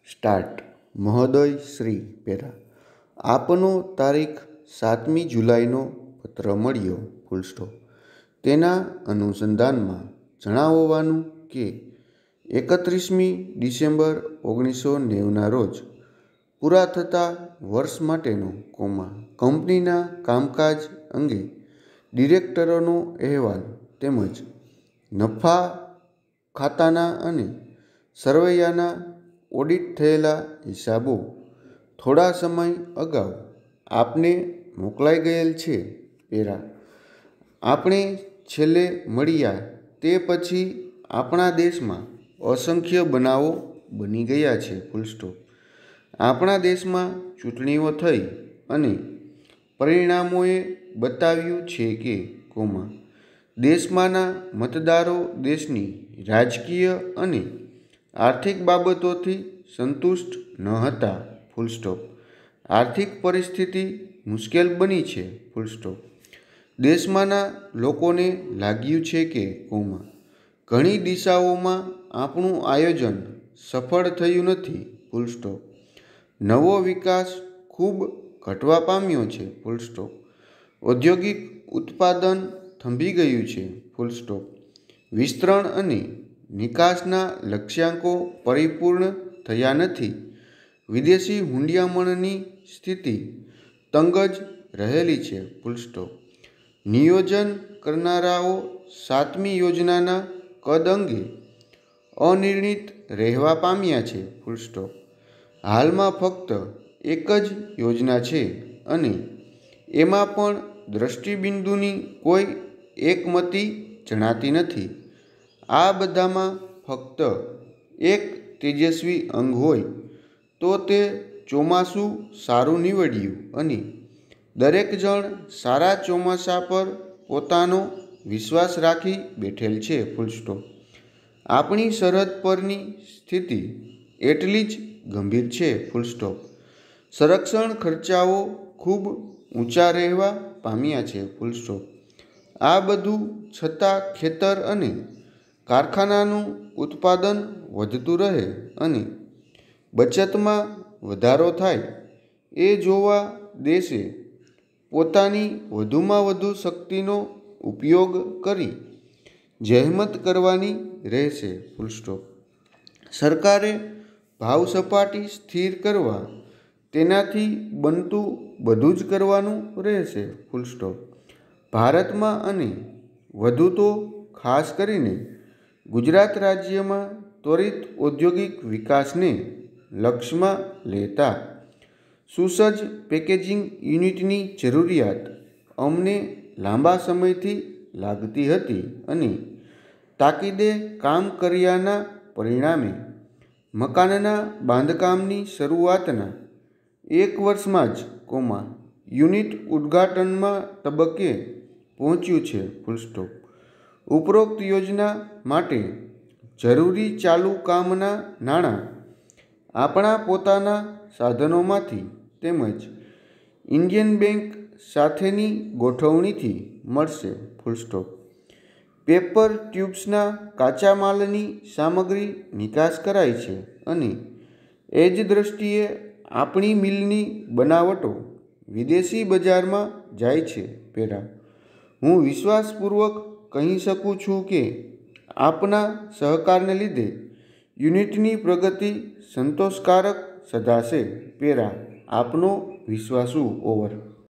Start. મહોદય Shri para, આપનો તારીખ 7મી જુલાઈનો પત્ર મળ્યો. તેના અનુસંધાનમાં જણાવવાનું કે 31મી ડિસેમ્બર 1990ના રોજ પૂરા થતા વર્ષ માટેનો કંપનીના કામકાજ અંગે ડિરેક્ટરોનો અહેવાલ તેમજ નફા ખાતાના અને સરવૈયાના ઓડિટ થયેલા હિસાબો થોડા સમય અગાઉ આપને મોકલાઈ ગયેલ છે. પેરા, આપણે છેલ્લે મળ્યા તે પછી આપણા દેશમાં અસંખ્ય બનાવો બની ગયા છે. આપણા દેશમાં ચૂંટણીઓ થઈ અને પરિણામોએ બતાવ્યું છે કે દેશમાંના મતદારો દેશની રાજકીય અને આર્થિક બાબતોથી સંતુષ્ટ ન હતા. આર્થિક પરિસ્થિતિ મુશ્કેલ બની છે. દેશમાંના લોકોને લાગ્યું છે કે ઘણી દિશાઓમાં આપણું આયોજન સફળ થયું નથી. નવો વિકાસ ખૂબ ઘટવા પામ્યો છે. ઔદ્યોગિક ઉત્પાદન થંભી ગયું છે. વિસ્તરણ અને નિકાસના લક્ષ્યાંકો પરિપૂર્ણ થયા નથી. વિદેશી હૂંડિયામણની સ્થિતિ તંગ જ રહેલી છે. નિયોજન કરનારાઓ 7મી યોજનાના કદ અંગે અનિર્ણિત રહેવા પામ્યા છે. હાલમાં ફક્ત એક જ યોજના છે અને એમાં પણ દ્રષ્ટિબિંદુની કોઈ એકમતી જણાતી નથી. આ બધામાં ફક્ત એક તેજસ્વી અંગ હોય તો તે ચોમાસું સારું નીવડ્યું અને દરેક જણ સારા ચોમાસા પર પોતાનો વિશ્વાસ રાખી બેઠેલ છે. આપણી સરહદ પરની સ્થિતિ એટલી જ ગંભીર છે. સંરક્ષણ ખર્ચાઓ ખૂબ ઊંચા રહેવા પામ્યા છે. આ બધું છતાં ખેતર અને કારખાનાનું ઉત્પાદન વધતું રહે અને બચતમાં વધારો થાય એ જોવા દેશે પોતાની વધુમાં વધુ શક્તિનો ઉપયોગ કરી જહેમત કરવાની રહેશે. સરકારે ભાવ સપાટી સ્થિર કરવા તેનાથી બનતું બધું જ કરવાનું રહેશે. ભારતમાં અને વધુ તો ખાસ કરીને ગુજરાત રાજ્યમાં ત્વરિત ઔદ્યોગિક વિકાસને લક્ષ્યમાં લેતા સુસજ્જ પેકેજિંગ યુનિટની જરૂરિયાત અમને લાંબા સમયથી લાગતી હતી અને તાકીદે કામ કર્યાના પરિણામે મકાનના બાંધકામની શરૂઆતના 1 વર્ષમાં જ યુનિટ ઉદ્ઘાટનમાં તબક્કે પહોંચ્યું છે. ઉપરોક્ત યોજના માટે જરૂરી ચાલુ કામના નાણાં આપણા પોતાના સાધનોમાંથી તેમજ ઇન્ડિયન બેંક સાથેની ગોઠવણીથી મળશે. પેપર ટ્યુબ્સના કાચા માલની સામગ્રી નિકાસ કરાય છે અને એ જ દ્રષ્ટિએ આપણી મિલની બનાવટો વિદેશી બજારમાં જાય છે. પેરા, હું વિશ્વાસપૂર્વક કહી શકું છું કે આપના સહકારને લીધે યુનિટની પ્રગતિ સંતોષકારક સધાશે. પેરા, આપનો વિશ્વાસુ. ઓવર.